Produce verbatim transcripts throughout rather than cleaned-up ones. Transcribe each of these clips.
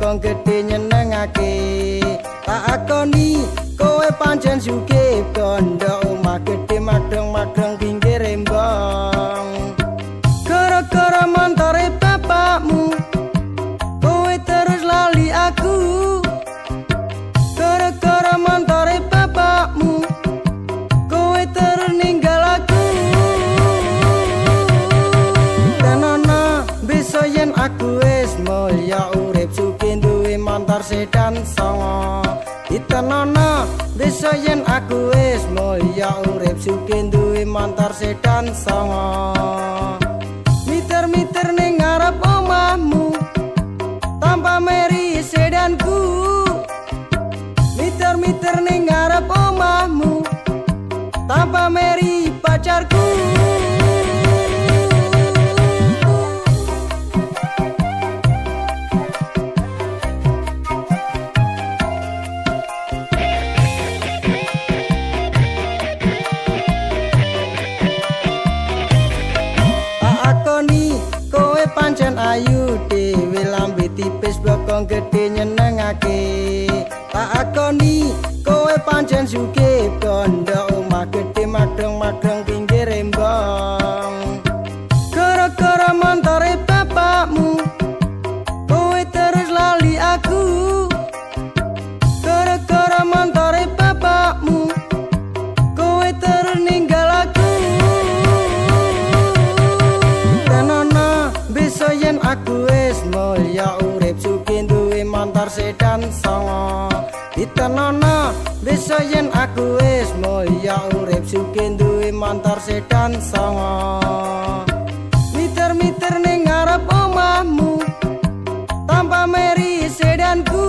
blokong gedhe nyenengake. Tak akoni kowe pancen sugih kondo omah gedhe madhong-madhong pinggir rembang. Gara-gara montore bapakmu kowe terus lali aku. Gara-gara montore bapakmu kowe terus ninggal aku. Tenana bisa yen aku wis mulya urip sugih duwe montor sedan songo. Tenana bisa yen aku wis mulya urip sugih duwe montor sedan songo. Miter-miter ning ngarep omahmu tanpa meri sedanku. Miter-miter ning ngarep omahmu tanpa meri pacarku. Pancen ayu dhewe lambe tipis blokong gedhe nyenengake. Tak akoni kowe pancen sugih kondo omah gedhe madhong-madhong pinggir rembang. Gara-gara montore bapakmu kowe terus lali aku. Gara-gara montore bapakmu kowe terus ninggal aku. Bisa yen aku wis mulya urip sugih duwe montor sedan songo. Ditenono bisa yen aku wis mulya urip sugih duwe montor sedan songo. Miter-miter ning ngarep omahmu tanpa meri sedanku.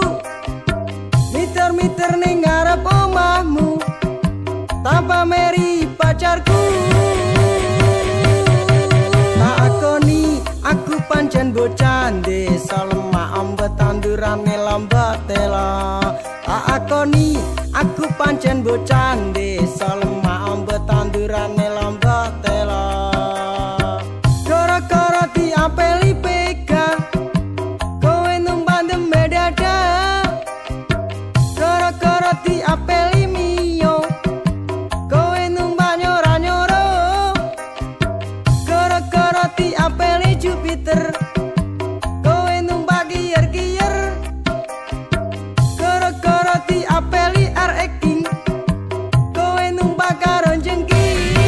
Miter-miter ning ngarep omahmu tanpa meri pacarku. Aku pancen bocah desa lemah ambet tandurane lambat tela. Tak akoni aku pancen bocah desa lemah ambet tandurane lambat tela. Gara-gara diapeli pegang kowe numpan dembe dada. Gara-gara diapeli mio kowe numpan nyora-nyoro. Gara-gara diapeli Jupiter kowe numpak giyer-giyer. Gara-gara diapeli R-Acting kowe numpak karo jengki.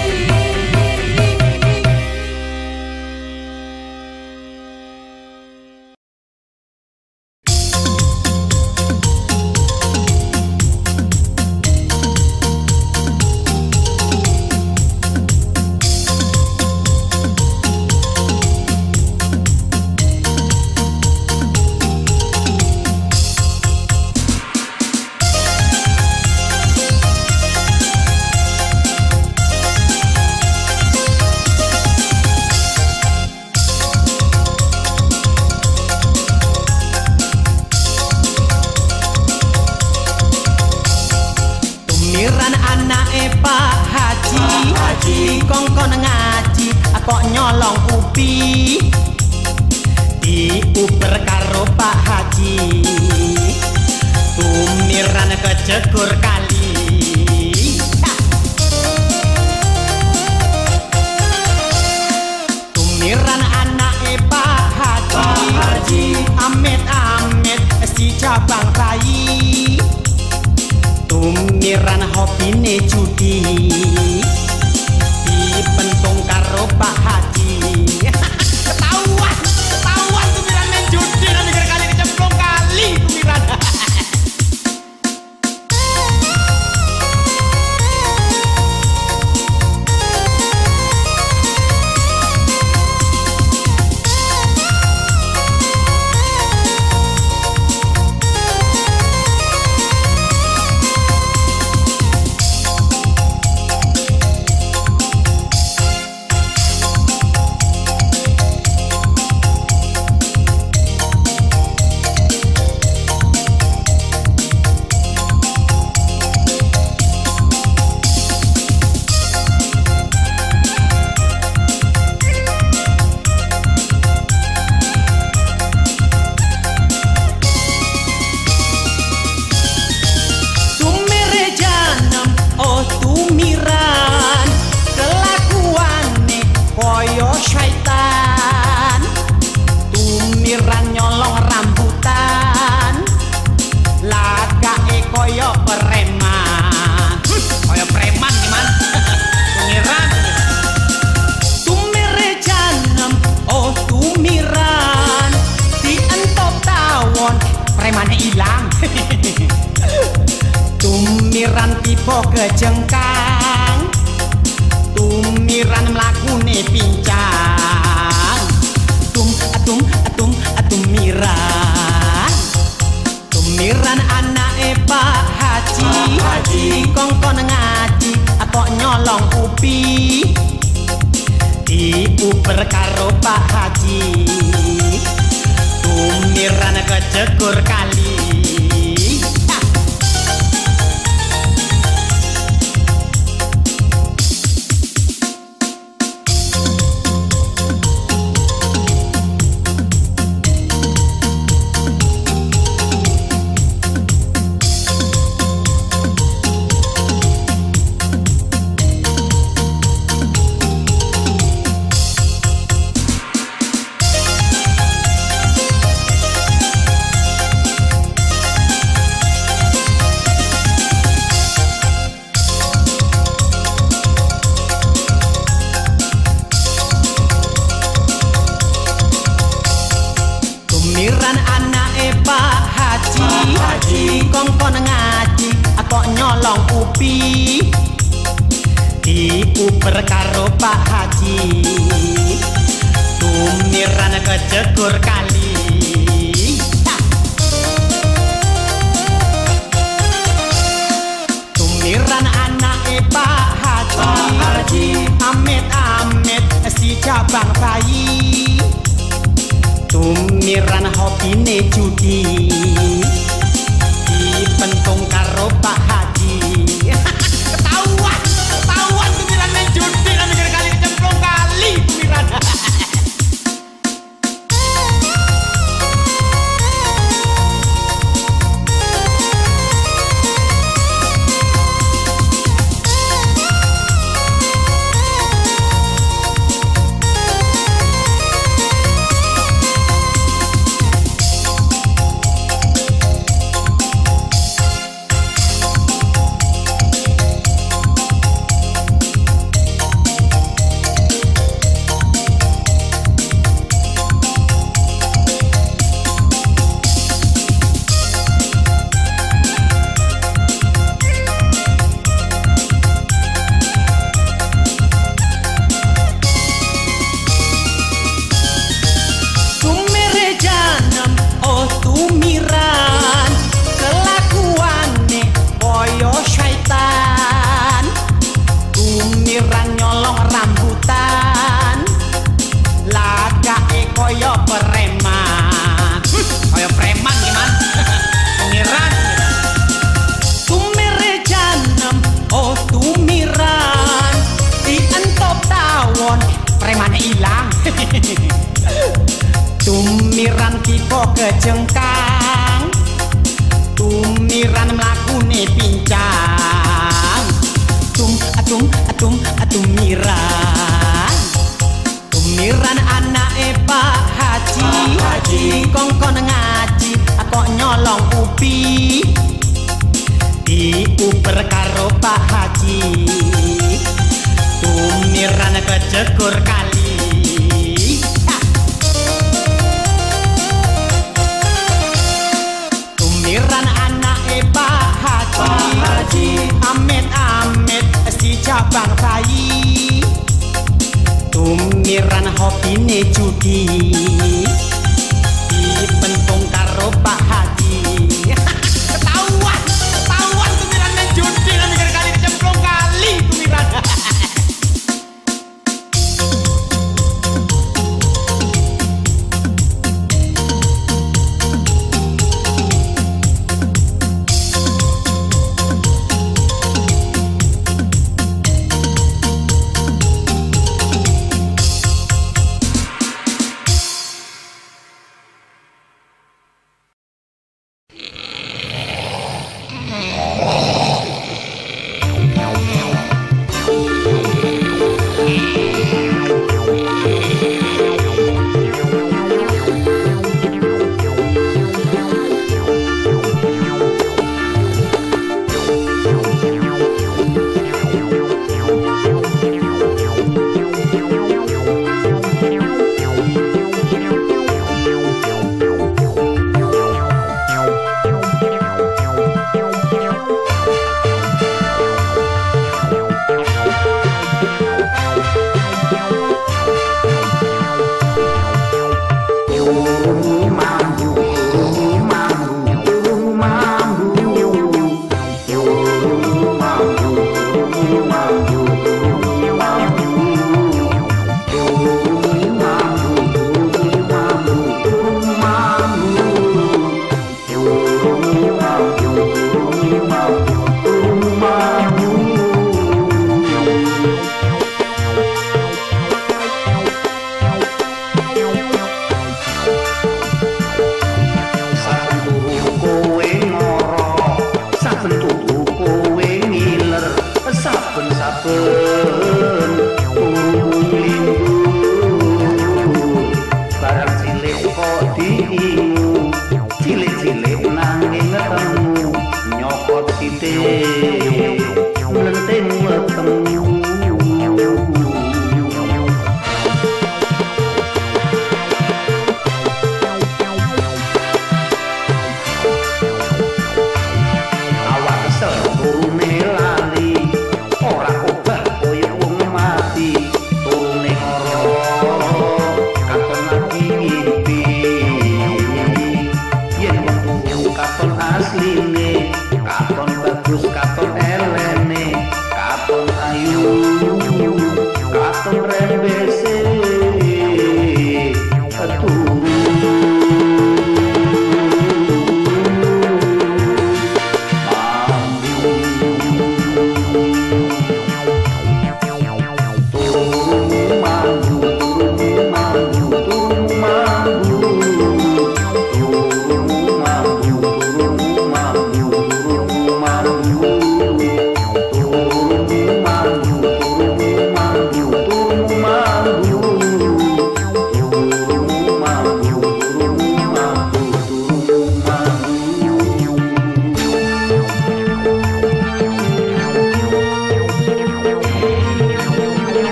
Kongkon ngaji kok nyolong upi diuber karo Pak Haji. Tumiran kejegur kali tumiran anake Pak Haji. Amit-amit si cabang bayi. Tumiran hobine judi pentung karo Pak Haji. Ketahuan, ketahuan tumiran main judi nanti kali kecemplung kali tumiran. rambutan lagake koyo preman. Koyo preman gimana? Pengiran tumire janem oh tumiran dientop tawon premane ilang. Tumiran tipe kejengkang, tumiran mlakune pincang. Tum atum atum atumiran, tumiran anake Pak Haji, Haji kongkon ngaji atau nyolong upi diuber karo Pak Haji. Tumiran kejegur kali. Tumiran anake Pak Haji, Haji kongkon ngaji atau nyolong upi diuber karo Pak Haji. Tumiran kejegur kali. Tumiran anake Pak Haji, Haji amit-amit si cabang bayi. Tumiran hobine judi dipentung karo Pak Haji. Ketahuan, ketahuan tumiran main judi dan mikir kali kecemplung kali tumiran. Tumiran kelakuane koyo syaitan, tumiran nyolong rambutan lagake koyo preman. Koyo preman gimana? Tumiran tumire janem oh tumiran dientop tawon premane ilang. Tumiran tipe kejengkang, tumiran mlakune pincang. Tum atum atum atumiran, tumiran anake Pak Haji, Haji kongkon ngaji atau nyolong upi diuber karo Pak Haji. Tumiran kejegur kali. Tumiran anake Pak Haji, Haji amit-amit si cabang bayi. Tumiran hobine judi dipentung karo Pak Haji. Ketahuan, ketahuan tumiran main judi dan mikir kali kecemplung kali tumiran.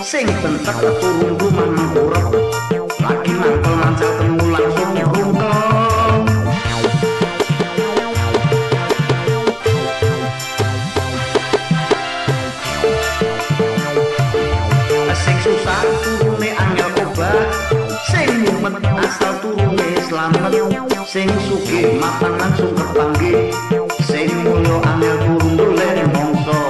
sing bentek turun rumah urep lagi mangkel mancal temu langsung runtel sing susah turune angel obat sing mumet asal turune slamet sing sugih mapan langsung kepanggih sing mulya angel turun dolen mongso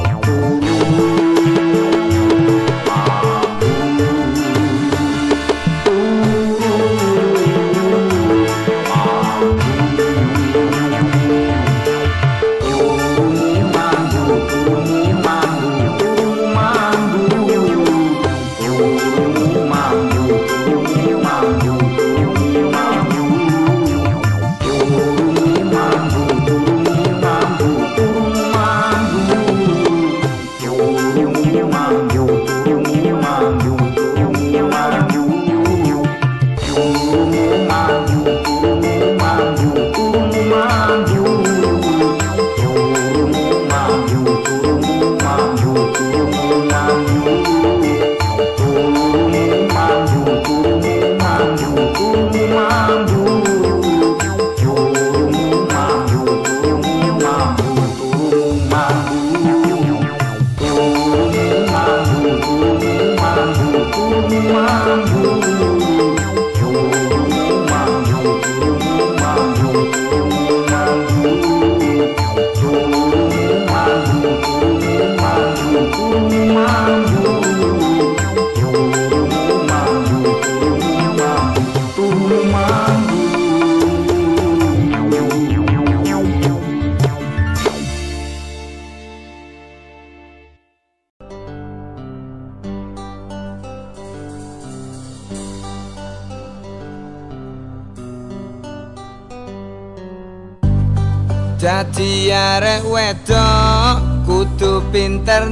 Dadi arek wedok kudu pinter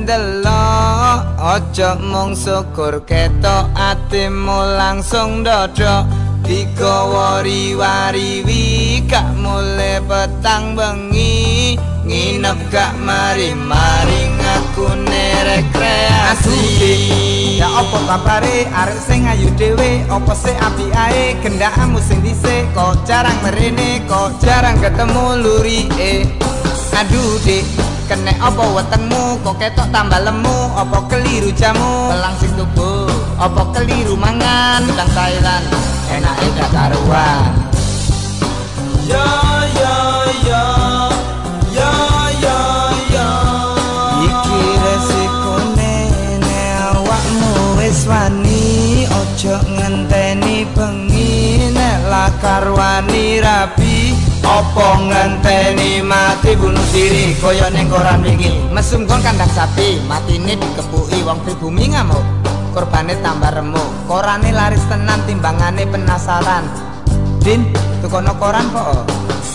ndelok aja mung syukur ketok atimu langsung dodok digawa riwariwi gak mule petang bengi nginep gak mari-mari ngakune rekreasi ya apa kabare arek sing ayu dhewe apa sik apik ae gendakmu sing dhisik kok jarang merene kok jarang ketemu lurike aduh dik kenek apa wetengmu kok ketok tambah lemu apa keliru jamu langsing tubuh apa keliru mangan udang Thailand enake dak karuan yo yo yo yo yo yo iki resikone nek awakmu wis wani ojo ngenteni bengi nek lakar wani rapi opo ngenteni mati bunuh diri koyo ning koran wingi mesum gon kandang sapi matine dikepuki wong pribumi ngamuk korbane tambah remuk korane laris tenan timbangane penasaran din tukono koran kok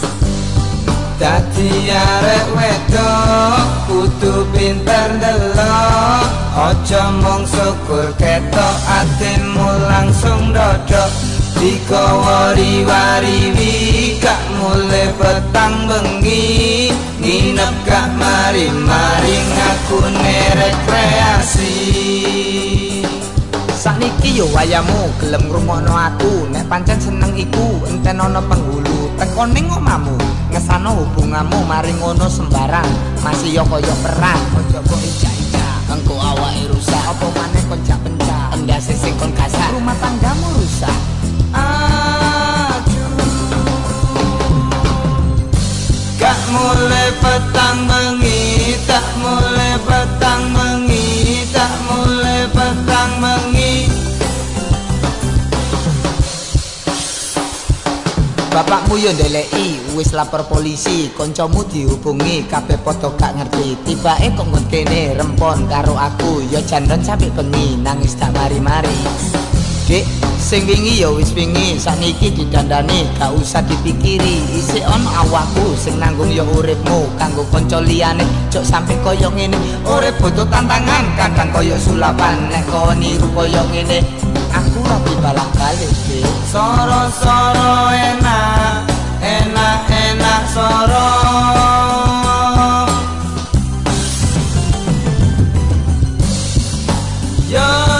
dadi arek wedok kudu pinter ndelok aja mung syukur ketok atimu langsung dodok digawa riwariwi gak mule petang bengi nginep gak mari-mari ngakune rekreasi sakniki yo wayamu gelem ngrungokno aku nek pancen seneng iku enten ana penghulu teko ning omahmu ngesano hubunganmu mari ngono sembarang masih yo koyo perang aja kok ijak-ijak engko awake rusak apa maneh kon jak pencak endase sing kon gasak rumah tanggamu rusak gak mulai petang bengi tak mulai petang bengi tak mulai petang bengi bapakmu yo ndeleki wis lapor polisi kancamu dihubungi kabeh padha gak ngerti tibake kok ngon kene rempon karo aku yo jandron sampe bengi nangis tak mari-mari dik sing wingi ya wis wingi sakniki didandani gak usah dipikiri isih ono awakku sing nanggung ya uripmu kanggo kanca liyane cok sampe koyo ngene urip butuh tantangan kadang koyo sulapan nek kowe niru koyo ngene aku rapi balang balik dik soro-soro enak enak-enak soro yo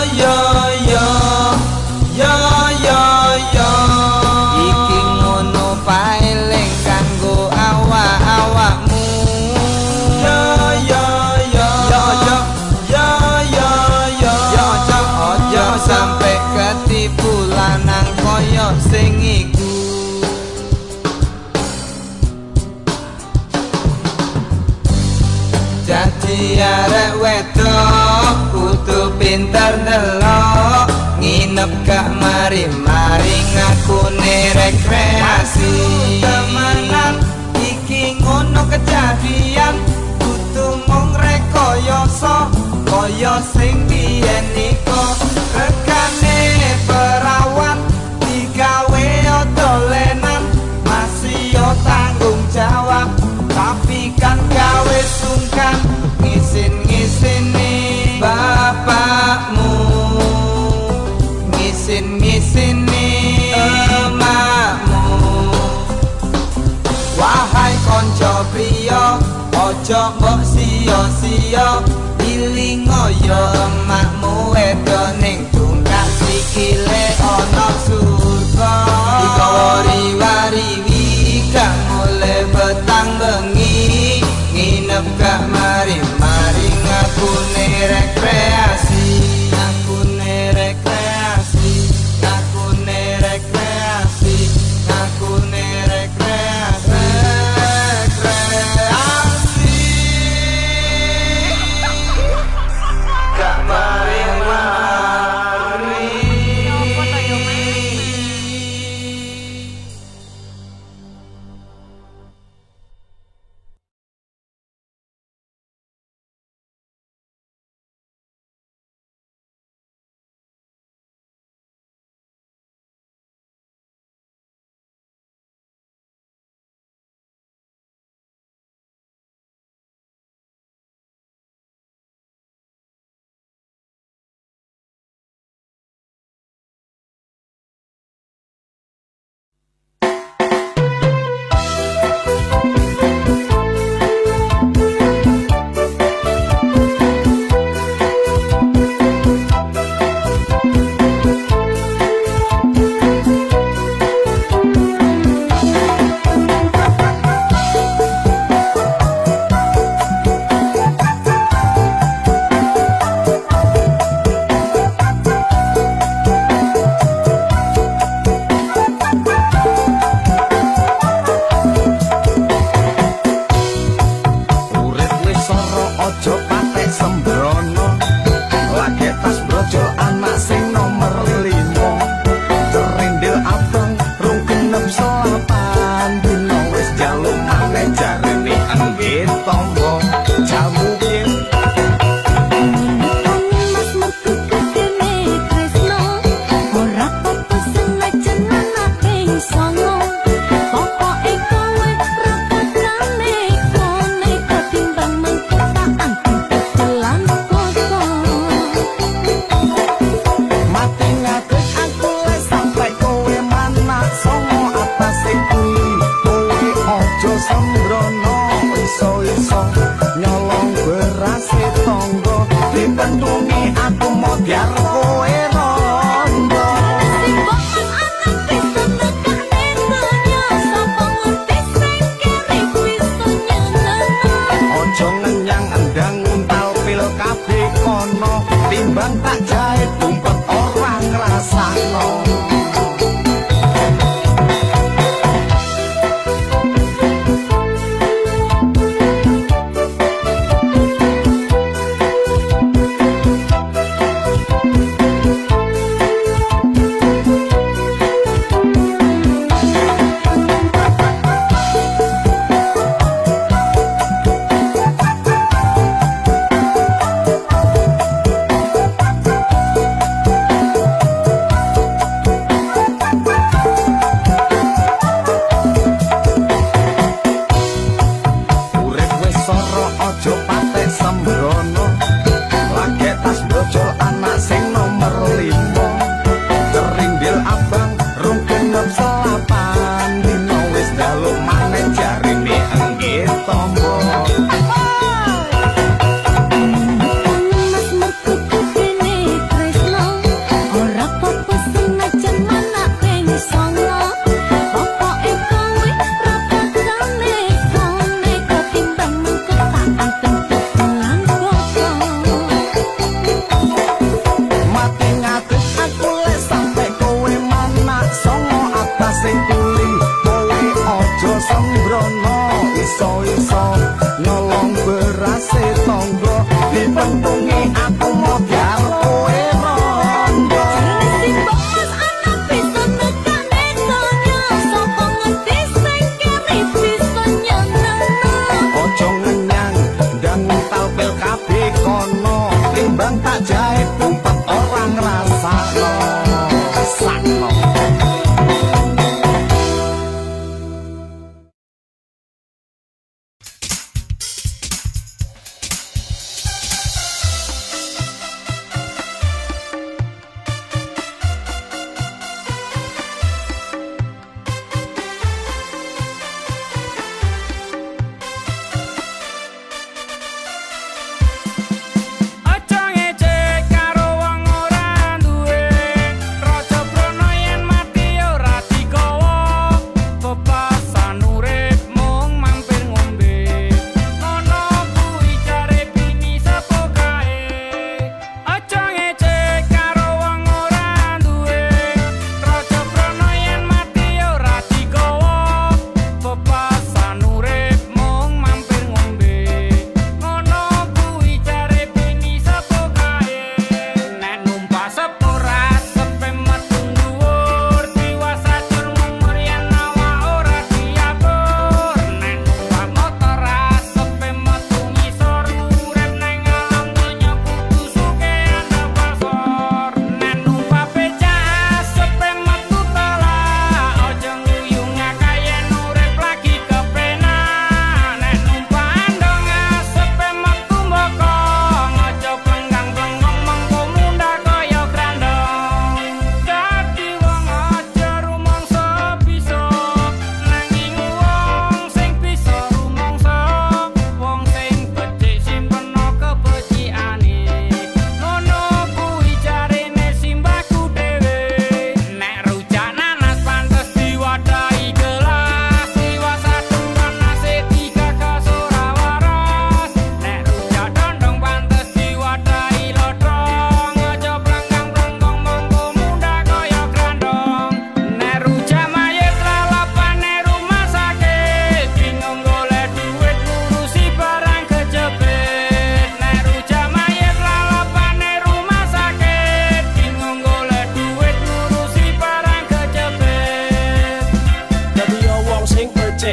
Dadi arek wedok kudu pinter delok nginep gak mari-mari ngakune rekreasi temenan iki ngono kejadian kudu mung rekoyoso kaya sing biyen niko rekane perawan digawe dolenan masih yo tanggung jawab tapi kan gawe sungkan ngisin-ngisini bapakmu ngisin-ngisini emakmu wahai konco priya ojo mbok sia-sia ilingo yo emakmu wedo ning tungkak sikile ana surga digawa riwariwi gak mulai petang bengi nginep gak mari-mari ngakune rekreasi ngakune rekreasi ngakune rekreasi ngakune rekreasi rekreasi gak mari-mari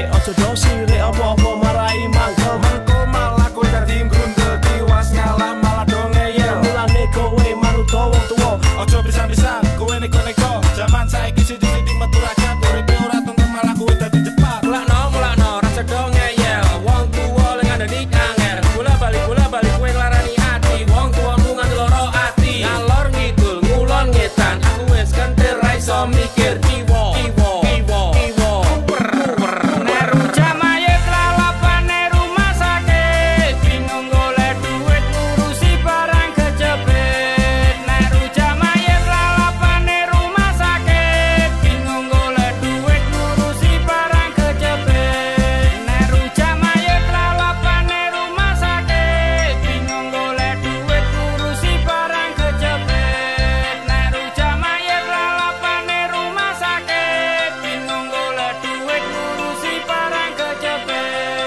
sire ojo dong sire apa-apa marai mangkel mengko malah kowe dadi grundel tiwas ngalah malah dong ngeyel mulane kowe manut wong tuwa ojo pisan-pisan kowe neko-neko zaman saiki sithik-sithik metu rakyat uripe ora tentu malah kowe dadi cepat mulakno mulakno rasa dong ngeyel wong tuwa lek ngandani anger bola balik bola balik kowe nglarani ati wong tuwamu nganti loro ati ngalor ngidul ngulon ngetan aku wis kentir ra iso mikir kiwo kiwo kiwo kiwo Neru jamaye kelalapane rumah sakit bingung golek duit ngurusi barang kejepit Neru jamaye kelalapane rumah sakit bingung golek duit ngurusi barang kejepit Neru jamaye kelalapane rumah sakit bingung golek duit ngurusi barang kejepit Neru jamaye kelalapane rumah sakit bingung golek duit ngurusi barang kejepit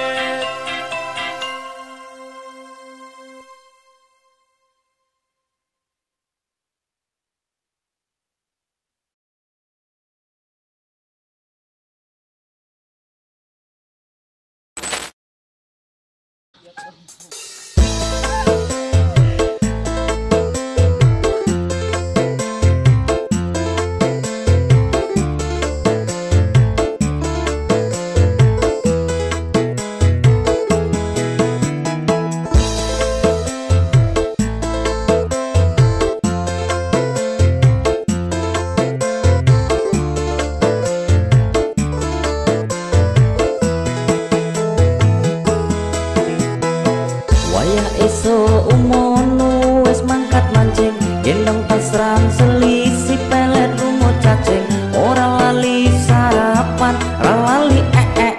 Wayah esok umono wis mangkat mancing gendong pasrang selisih pelet lumut cacing ora lali sarapan ora lali ee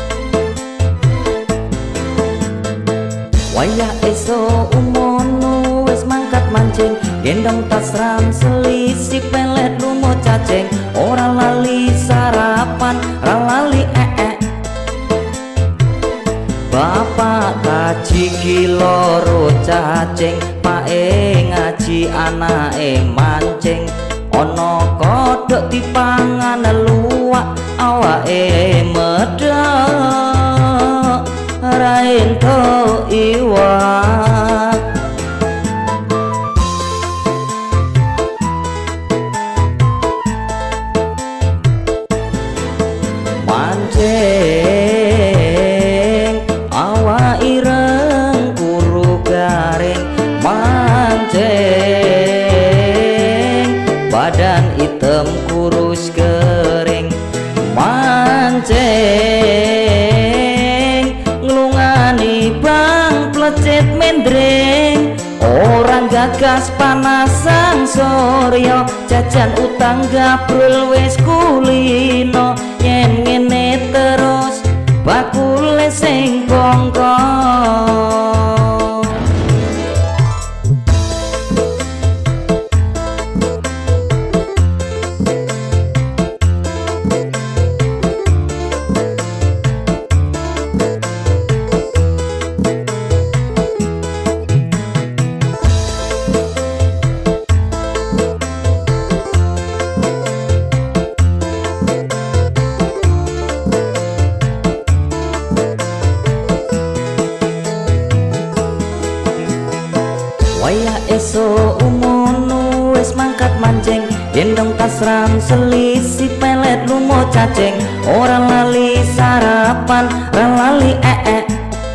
Wayah esok umono wis mangkat mancing gendong pasrang selisih pelet lumut cacing ora lali sarapan ora lali ee Bapak kaji kiloro cacing pae ngaji anake mancing ana kodhok dipangan luwak awake medhek ra entuk iwak mancing awa ireng kuru garing mancing badan hitam kurus kering mancing nglungani bang plecet mendring orang gagas panasang soryo jajan utang gabrul wis kulino yen ngene terus bakule sing kongkong Wayah esok umono wis mangkat mancing gendong tasram selisih pelet lumut cacing ora lali sarapan ora lali ee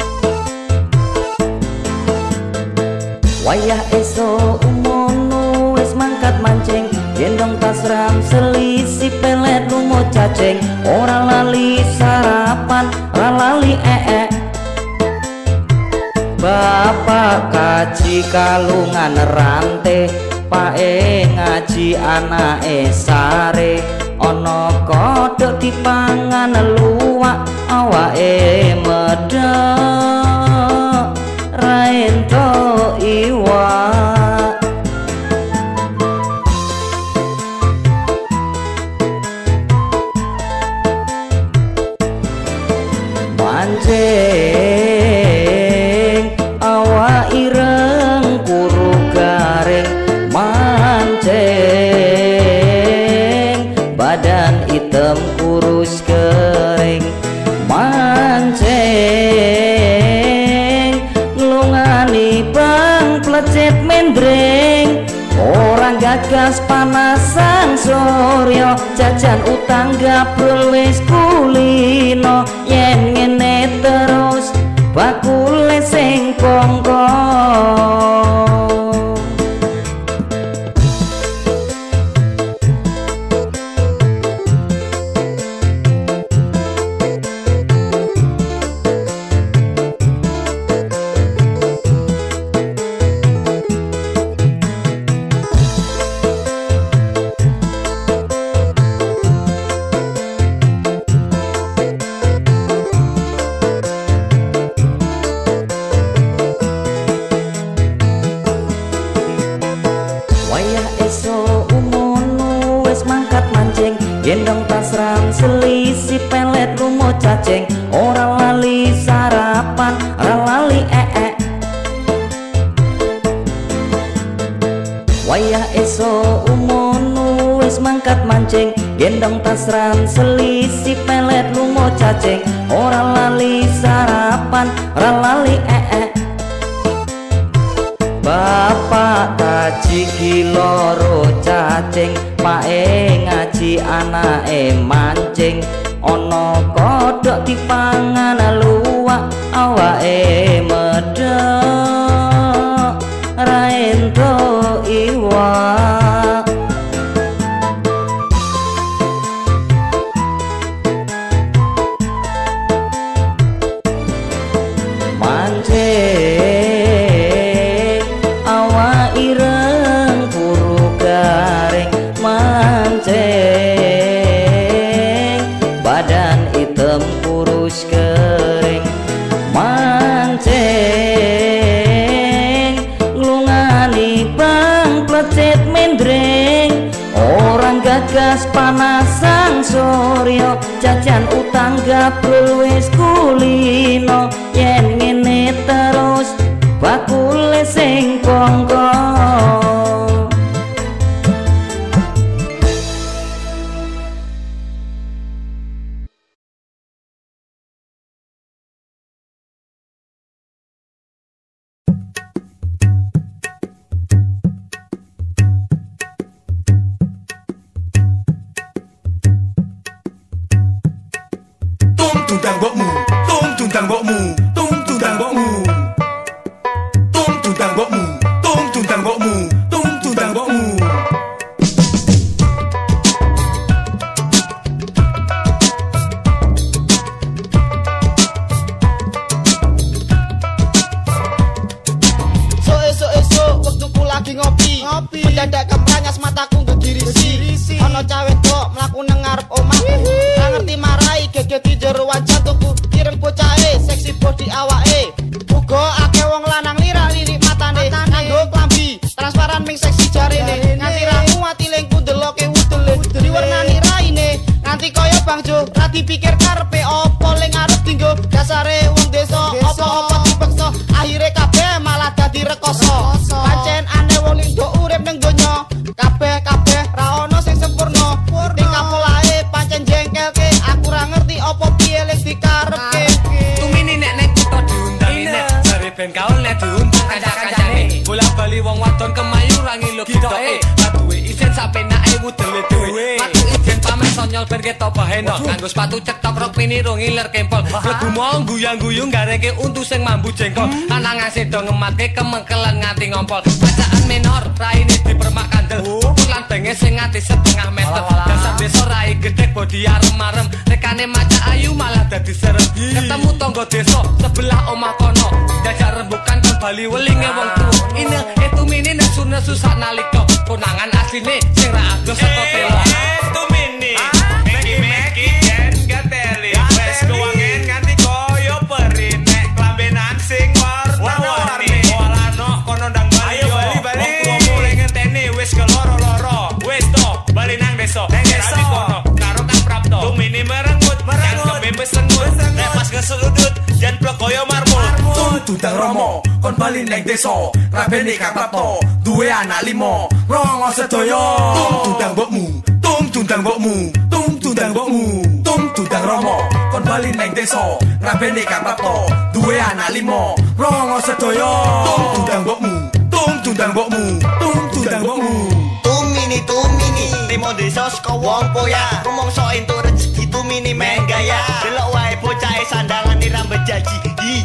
Wayah esok umono wis mangkat mancing gendong tasram selisih pelet lumut cacing ora lali sarapan ora lali ee Bapak kaji kalungan rante pae ngaji anake sare ana kodhok dipangan luwak awake medhek ra entuk iwak mancing awa ireng kuru garing mancing badan hitam kurus kering panas sang surya jajan utang gabrol wis kulino yen ngene terus bakule sing kongko gendong tasram selisih pelet lumo cacing ora lali sarapan ora lali ee wayah eso umono wis mangkat mancing gendong tasram selisih pelet lumo cacing ora lali sarapan ora lali ee bapak kaji kiloro cacing pae ngaji anake mancing ana kodhok dipangan luwak awake medhek ra entuk iwak mancing awak ireng puru garing mancing badan hitam kurus kering mancing nglungani bang plecet mendring orang gagas panas sang surya jajan utang gabrol wis kulino yen ngene terus bakule sing kongko Tundang bokmu, tung tundang bokmu, tung tundang bokmu, tung tundang bokmu, tung tundang bokmu, tung tundang bokmu. So esok esok waktuku lagi ngopi, ngopi. Mendadak kempranyas mataku ngegirisi. Ono cawe kok mlaku nang ngarep omahku. Ra ngerti marai gegeti jero wajahku. Ireng bocahe seksi body awake. Uga akeh wong lanang lirak-lirik matane. Nganggo klambi transparan ming seksi jarene. Nganti ramu ati lengku deloke udele. Diwarnani raine nganti kaya Bang Jo. Ra dipikir karepe opo ling arep dinggo. Dasare wong desa opo-opo dipeksa. Akhire kabeh malah dadi rekoso. Pancen aneh wong ning do urip ning donya. Kabeh-kabeh ra ono sing sempurna. Ning kapolahe pancen jengkelke. Aku ra ngerti opo piye ling dikarepke. Tumini nek nek kutho diundang nek jare ben kaul nek diundang kanca-kancane. Bola-bali wong wadon kemayu ra ngilu gitoke. Duwe isin sapenake wudele dhewe. Matu ijen pamer sonyol ben ketok baheno. Nganggo sepatu cetok rok piniro ngiler kempol. Lebu mau guyang-guyung gareke untu sing mambu jengkol. Anak ngasih do ngematke kemengkelan nganti ngompol. Bacaan minor raine dipermak kandel. Lan benge sing nganti setengah meter. Dasar desa rai gedhe bodi arem-arem. Rekane maca ayu malah dadi serem. Ketemu tangga desa sebelah omah kono. Jajak rembukan kembali welinge wong tuwa. Ine itu mini nesu-nesu sak nalika. Konangan asline sing ra adoh saka telo. Itu mini, meki-meki jen gateli. Wes kewangen nganti koyo peri. Nek klambenan sing warna-warni. Walano kono ndang bali yo. Wong mulai ngenteni wis keloro-loro. Wis to bali nang desa. Rabi kono karo Kang Prapto. Tu mini merengut, yang kebebe sengut. Nek pas kesudut jan blok koyo marmul. Tundang Romo kon bali nang desa. Rabene Kang Prapto duwe anak limo. Rongo sedaya. Tundang bokmu, tung tundang bokmu, tung tundang bokmu, tung tundang Romo kon bali nang desa. Rabene Kang Prapto duwe anak limo. Rongo sedaya. Tundang bokmu, tung tundang bokmu, tung tundang bokmu. Tumi mini tu mini Timo desa saka wong poya rumangsa entuk rezeki tu mini men gaya delok wae bocahe sandangane rambut jaji hi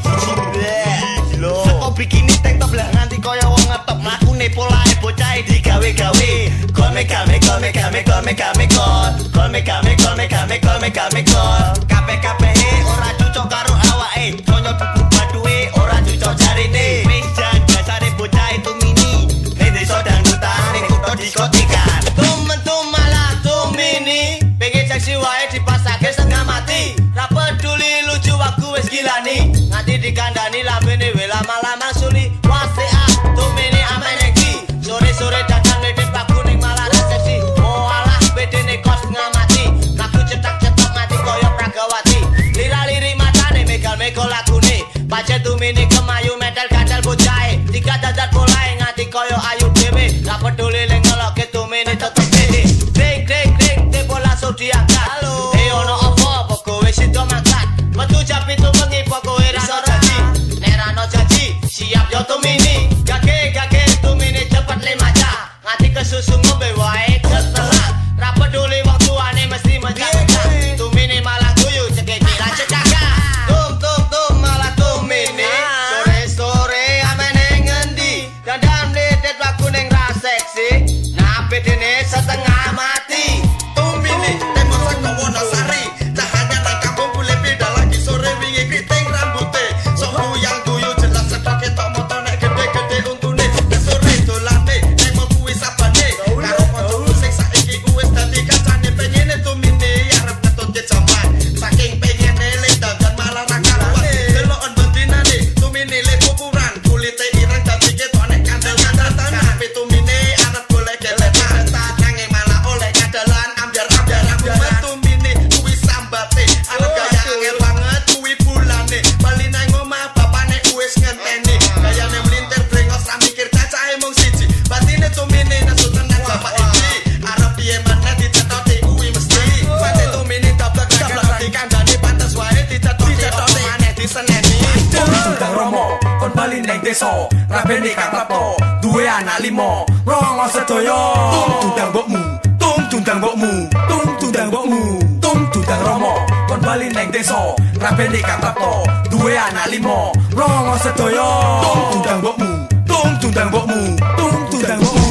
jiji lho saka bikini tank top lah nganti kaya wong ngetop mlakune polahe bocahe digawe-gawe gol mega mega mega mega mega mega gol mega mega mega mega mega mega kabeh-kabehe ora cocok karo awake konyo bubu baduwe ora cocok jarine wis jan dasare bocahe tu mini ning desa dangdutan ning kutha diskotikan tum-tum malah tum mini pengen seksi wae dipasake setengah mati ra peduli lucu aku wis gilani nganti dikandani lambene we lama-lama suli wase ah tum mini amen iki sore-sore datang ledek aku ning malah seksi oh alah bedene kos ngamati lagu cetak-cetak mati koyo Pragawati lira-liri matane megal-megal lagune pancen tum mini kemayu medal kadal bocahe tiga dadat polahe nganti koyo ayu dhewe ra peduli ning ngeloke tum mini tetep pede ding ding ding te bola so diangkat eh ono apa apa kowe sido mangkat metu jam pitu bengi apa kowe ra ono janji nek ra ono janji siap yo tum mini gage gage tum mini cepet le maca nganti kesusu ngombe wae ketelat ra peduli wong tuane mesti menjaga tum mini malah guyu cekeki ra cekaka tum tum tum malah tum mini sore sore amene ngendi dandan dedet aku ning ra seksi nah bedene setengah mati tum mini temo saka Wonosari cahanya nang kampung bule beda lagi sore wingi kriting rambute sohu yang guyu jelas sedok ketok moto nek gede-gede untune sore dolane nek mau kuwi sabane karo kanca sing saiki wis dadi kancane pengene tum mini arep ngetut jaman saking pengene le dandan malah ra karuan deloken bendinane tum mini le kuburan kulite ireng dadi ketok nek kandel-kandel tanah tum mini arep golek geletan tangange malah oleh kadalan ambyar-ambyar tum mini kuwi sambate arep gaya angel banget kuwi bulane bali nang omah bapane wis ngenteni gayane mlintir brengos ra mikir cacahe mung siji batine tum mini nesu tenan bapak iki arep piye maneh dicetoti kuwi mesti pate tum mini dablek lagi kandhane pantes wae dicetoti maneh diseneni Tundang Romo kon bali neng desa rabene katapo duwe anak limo rongo sedaya tum tundang mbokmu tum tundang mbokmu tum tundang mbokmu tum tundang Romo kon bali neng desa rabene katapo duwe anak limo rongo sedaya tum tundang mbokmu tum tundang mbokmu tum tundang mbokmu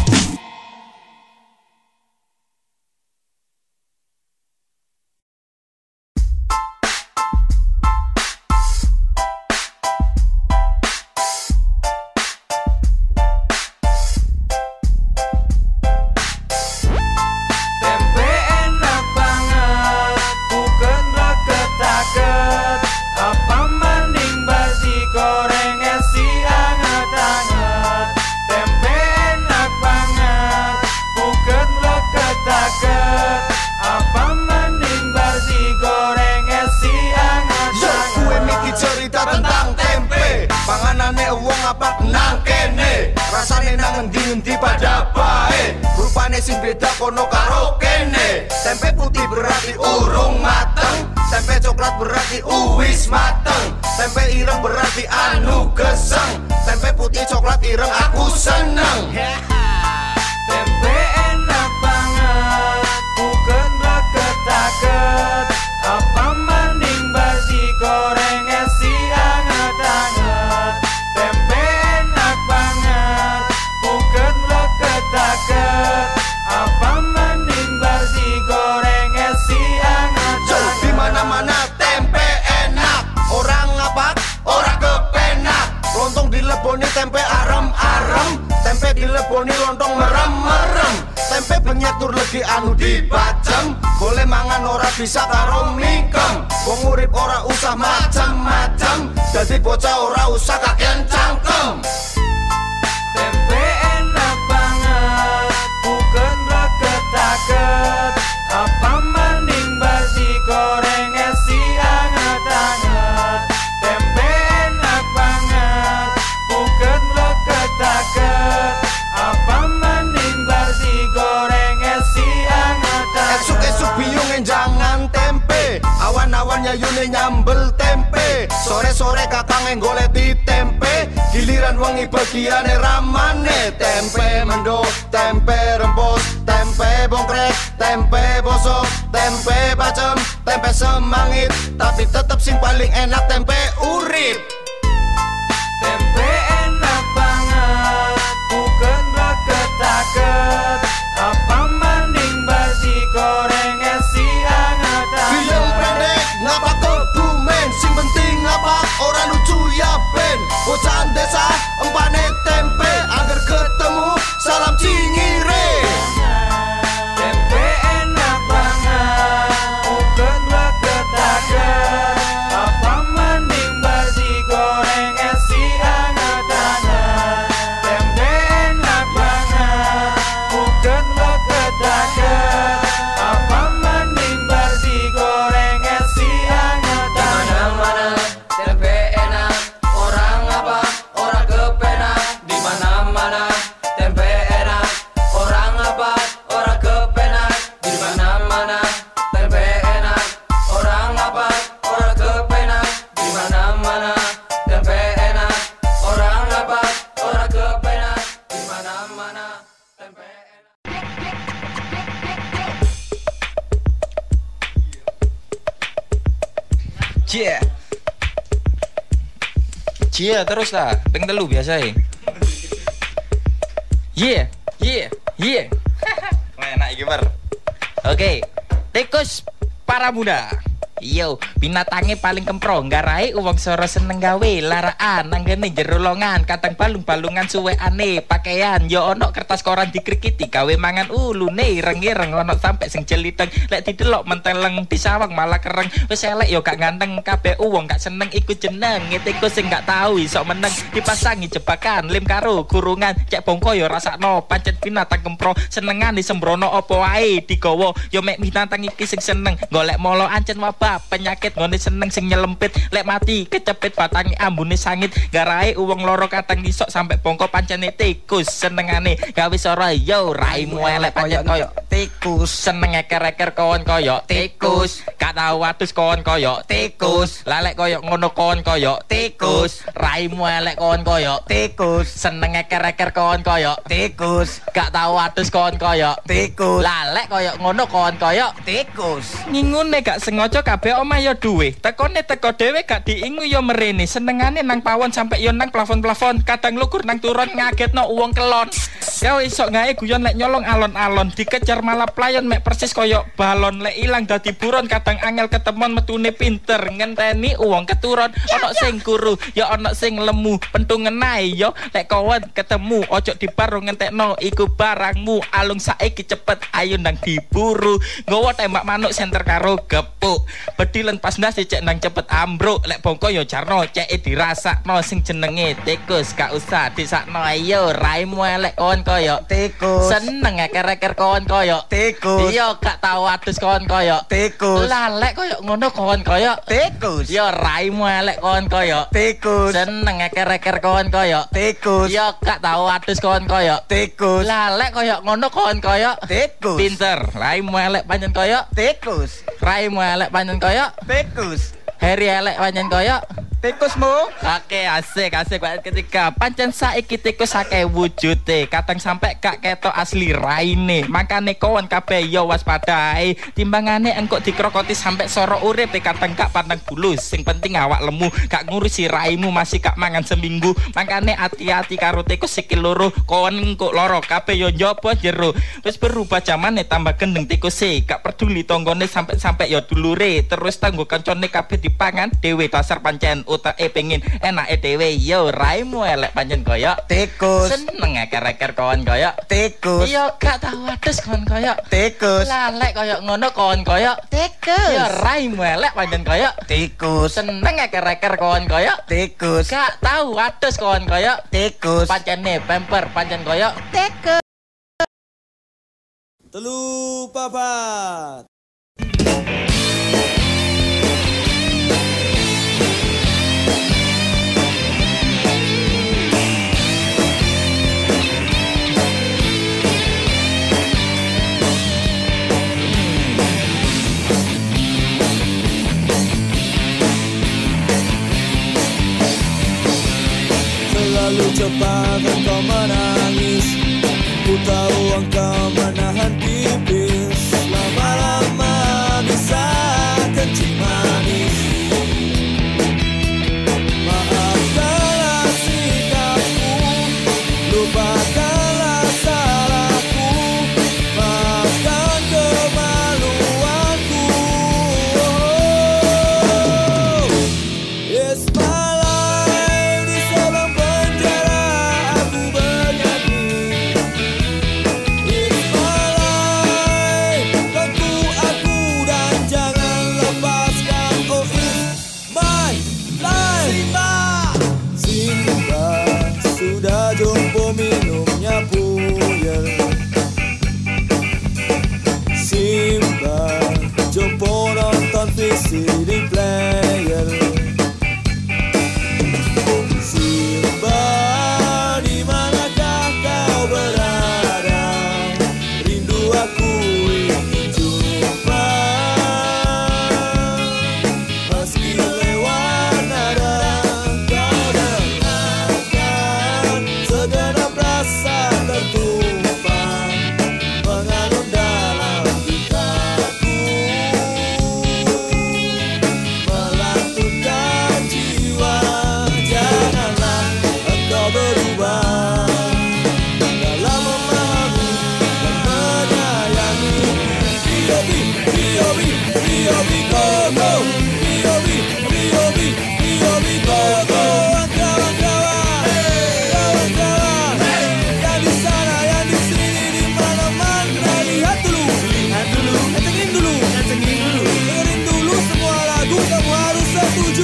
Tempe enak banget, bukan raket-raket. Apa mending basi goreng esi anget-anget. Tempe enak banget, bukan raket-raket. Apa mending basi goreng esi anget-anget. Kuwe miki cerita tentang tempe panganane wong apa nang kene rasane nang endi-endi pada bae rupane sing beda kono karo kene tempe putih berarti urung mateng tempe coklat berarti uwis mateng tempe ireng berarti anu geseng tempe putih coklat ireng aku seneng Tempe enak banget, bukan raket-raket. Apa mending basi goreng esi anget-anget. Tempe enak banget, bukan raket-raket. Apa mending basi goreng esi anget-anget. di mana-mana tempe enak orang ngapak ora kepenak lontong dileboni tempe arem-arem tempe dileboni lontong merem-merem tempe benyek tur legi anu dibacem boleh mangan ora bisa karo mingkem wong urip ora usah macem-macem dadi bocah ora usah kakean cangkem Tempe enak banget, bukan raket-raket. Apa mending basi goreng esi anget-anget. Tempe enak banget, bukan raket-raket. Apa mending basi goreng esi anget-anget. esuk-esuk biung jangan tempe awan-awan yayune nyambel tempe sore-sore kakang golek di tempe giliran wengi bagiane ramane. Tempe mendo, tempe rembus, tempe bongkret, tempe bosok, tempe bacem, tempe semangit, tapi tetep sing paling enak tempe urip. Tempe enak banget, bukan raket-raket, apa mending basi goreng esi anget-anget. Film pendek, ngapa kebumen, sing penting ngapa orang lucu ya ben. Bocah desa, empane tempe, agar ketemu salam cingire. Tempe enak banget, bukan raket-raket, apa mending basi goreng esi anget-anget. Tempe enak banget, bukan raket-raket, apa mending basi goreng esi anget-anget. Dimana-mana tempe enak, orang apa orang kepenak. Dimana-mana tempe enak, orang apa orang kepenak. Dimana-mana tempe enak, orang apa orang kepenak. Dimana-mana tempe enak, orang apa orang kepenak. Dimana-mana tempe enak. Cie. Cie terus lah, ping telu biasa ya. Iya, iya, iya. Enak iki bar. Oke, tikus para muda. Yo, binatange paling kempro, nggarai uang soro seneng gawe laraan nanggene jero longan, kadang balung-balungan suweane pakaian yo ono kertas koran dikrikiti gawe mangan ulune ireng-ireng ono sampe sing jeliteng lek didelok menteleng disawang malah kereng wis elek yo gak ganteng kabeh uang gak seneng iku jeneng tikus sing gak tau iso meneng dipasangi jebakan lim karo kurungan cek bongko yo rasakno pancet binatang kempro senengane sembrono opo wae digawa yo mek binatang iki sing seneng golek molo ancen wabah penyakit ngone seneng sing nyelempit lek mati kecepit batangi ambune sangit garai uang loro kadang isok sampai bongko pancene tikus senengane gawe sora yo raimu elek pancet koyo tikus seneng eker-eker kawan koyo tikus gak tau watus kawan koyo tikus lalek koyo ngono kawan koyo tikus raimu elek kawan koyo tikus seneng eker-eker kawan koyo tikus gak tau watus kawan koyo tikus lalek koyo ngono kawan koyo tikus ngingune gak sengaja kabeh omah yo duwe tekone teko dhewe gak diingu yo merene senengane nang pawon sampe yo nang plafon-plafon kadang lugur nang turun ngagetno uwong kelon ya iso gawe guyon lek nyolong alon-alon dikejar malah playon mek persis koyo balon lek ilang dadi buron kadang angel ketemon metune pinter ngenteni uwong keturun ono sing kuru yo ono sing lemu pentungen ae yo lek kawan ketemu ojo dibaru ngentekno iku barangmu alung saiki cepet ayo nang diburu nggawa tembak manuk senter karo gepuk bedilen pas ndas cek nang cepet ambruk lek bongko yo jarno ceke dirasakno sing jenenge tikus gak usah disakno ayo raimu elek kawan koyo tikus seneng eker-eker kawan koyo tikus yo gak tau adus kawan koyo tikus lalek koyo ngono kawan koyo tikus yo raimu elek kawan koyo tikus seneng eker-eker kawan koyo tikus yo gak tau adus kawan koyo tikus lalek koyo ngono kawan koyo tikus pinter raimu elek pancen koyo tikus raimu elek pancen koyo tikus Heri elek pancen koyo tikusmu. Oke, asik asik banget ketika pancen saiki tikus akeh wujude kadang sampe gak ketok asli raine makane kawan kabeh yo waspadae timbangane engko dikrokoti sampe soro urip kadang gak pandang bulu sing penting awak lemu gak ngurusi raimu masih gak mangan seminggu makane hati-hati karo tikus iki loro kawan engko loro kabeh yo njobo jero wis berubah zamane tambah gendeng tikus e gak peduli tanggane sampe-sampe yo dulure terus tanggo kancane kabeh dipangan dhewe dasar pancen utake pengen enake dhewe yo raimu elek pancen koyo tikus seneng eker-eker kawan koyo tikus yo gak tau adus kawan koyo tikus lalek koyo ngono kawan koyo tikus yo raimu elek pancen koyo tikus seneng eker-eker kawan koyo tikus gak tau adus kawan koyo tikus pancene pemper pancen koyo tikus telu papat. lupakan kau menangis. Ku tahu engkau menahan pipis. Lama-lama bisa kencing manis. Maafkanlah sikapku, lupakanlah salahku, maafkan kemaluanku. It's my life, di seorang penjara aku bernyanyi. It's my life, tentu aku dan jangan lepaskan. Oh it's my life. Simba, Simba sudah jumpa minumnya puyel. Simba jumpa nonton V C D player. Simba, di manakah kau berada? Rindu aku ingin jumpa. Meski lewat nada, kau dengarkan segenap rasa tertumpah mengalun dalam pikiranku, melantunkan jiwa. Janganlah engkau berubah dalam memahami dan menyayangi. Biobi, biobi, biobi, go, go. Biobi, biobi, biobi, go, go. Kawan-kawan, kawan-kawan, yang di sana, yang di sini, di mana-mana, lihat dulu, lihat dulu, kencengin dulu, kencengin dulu, dengerin dulu semua lagu, kamu harus setuju.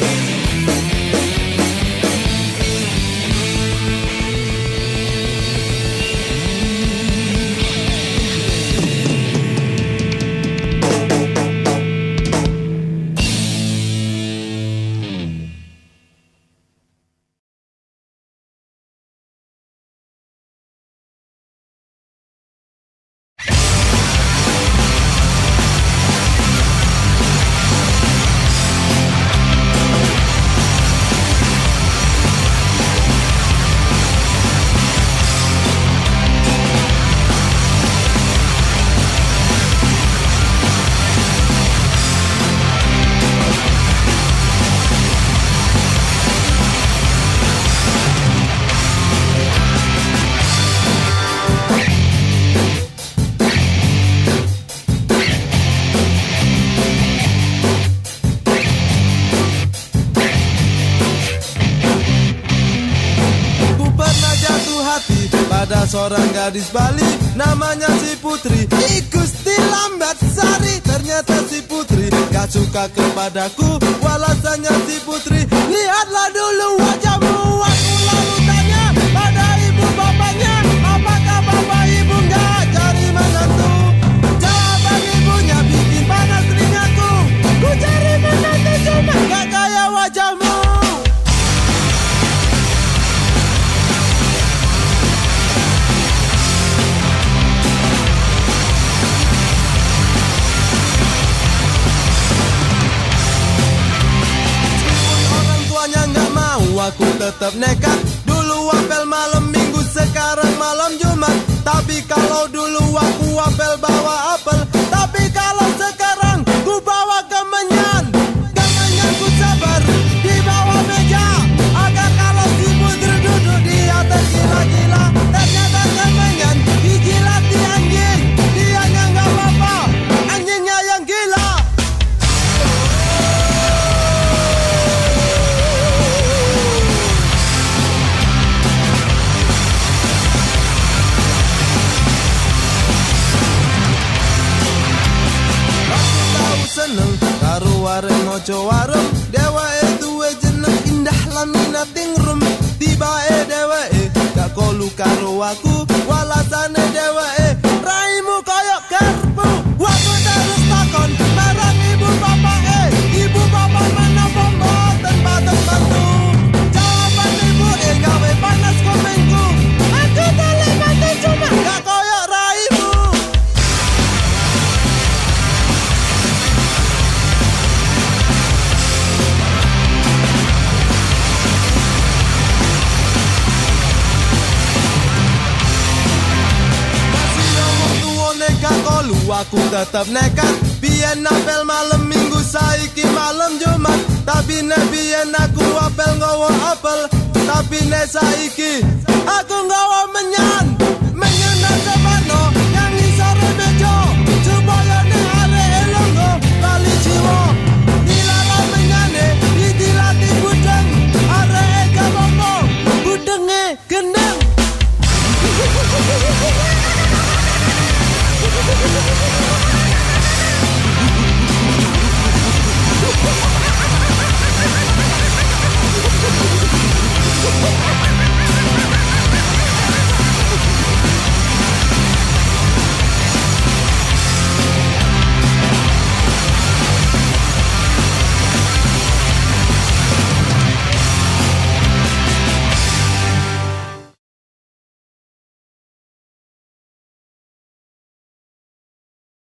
Ku pernah jatuh hati pada seorang gadis Bali, namanya si Putri, Igusti Lambat Sari. Ternyata si Putri gak suka kepadaku, walasannya si Putri, lihatlah dulu wajahmu. Aku lalu tanya pada ibu bapaknya, apakah bapak ibu gak cari menantu? Jawaban ibunya bikin panas telingaku. Ku cari menantu cuma gak kayak wajahmu. Aku tetap nekat. Dulu apel malam minggu, sekarang malam Jumat. Tapi kalau dulu aku apel bawa apel, tapi kalau sekarang ku bawa kemenyan. Kemenyan ku sabar di bawah meja, agar kalau si Putri duduk di atas gila-gila. Ternyata kemenyan dijilat di anjing. Dianya gak apa-apa, anjingnya yang gila. Seneng karo wareng ojo warem, dheweke duwe jeneng indah lan minating rum. Tibae dheweke gak kolu karo aku, walasane dheweke raimu koyok garpu. Aku terus takon marang ibu bapake, ibu bapak menapa mboten patek bantu. Jawaban ibu e gawe panas komengku, aku tele bantu cuma gak koyok raimu. kolu aku tetep nekat. Biyen apel malam minggu saiki malam Jumat. Tapi nek biyen aku apel nggawa apel. Tapi nek saiki aku nggawa menyan. Menyan